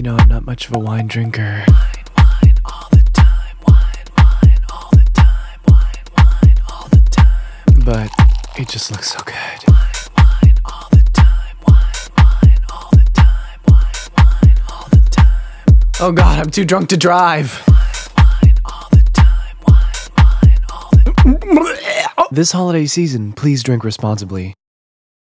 know, I'm not much of a wine drinker. Wine all the time, wine all the time, wine all the time. But it just looks so good. Wine all the time, wine all the time, wine all the time. Oh God, I'm too drunk to drive. Wine all the time, wine all the time. This holiday season, please drink responsibly.